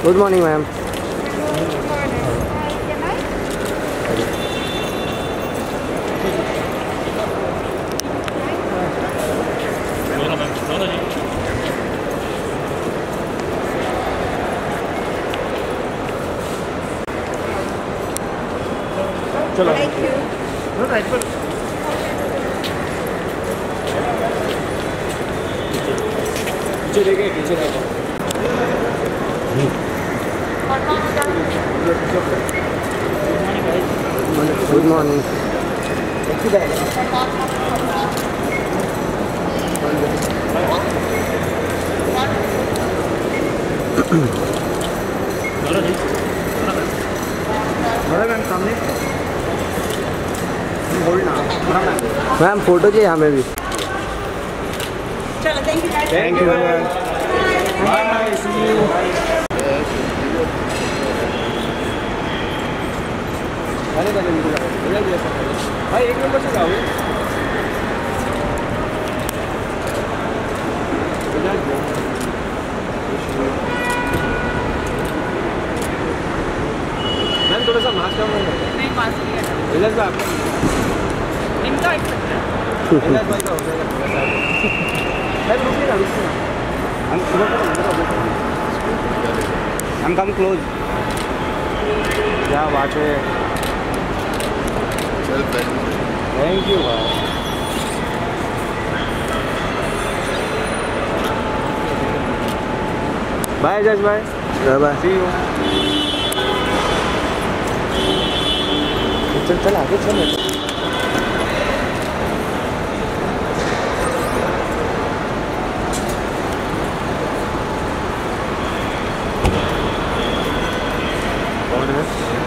Good morning ma'am. चलो thank you. पीछे देखे पीछे देखो। Good morning. मैम सामने बोलना मैम फोटो चाहिए हमें भी। चलो thank you. Thank you ma'am. Bye see you. अरे भाई एक नंबर से जाओ। मैम थोड़ा सा मास्क कम नहीं मास्क लिया विलास भाई आपका इनका विलास भाई का हो जाएगा थोड़ा सा। मैम रुकिए ना हम सुबह हम कम क्लोज क्या बात है। थैंक यू भाई। बाय जज भाई। Bye bye. See you. चल चल आगे चल। कौन है?